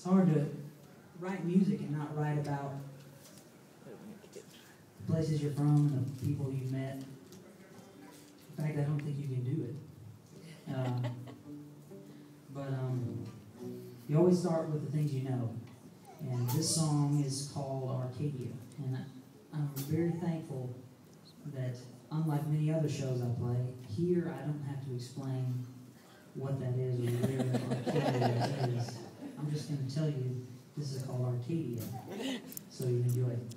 hard to write music and not write about the places you're from, the people you've met. In fact, I don't think you can do it. But you always start with the things you know. And this song is called Arcadia. And I'm very thankful that, unlike many other shows I play, here I don't have to explain what that is or where Arcadia is. I'm just going to tell you this is called Arcadia, so you enjoy it.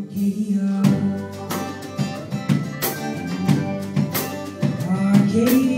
Arcadia.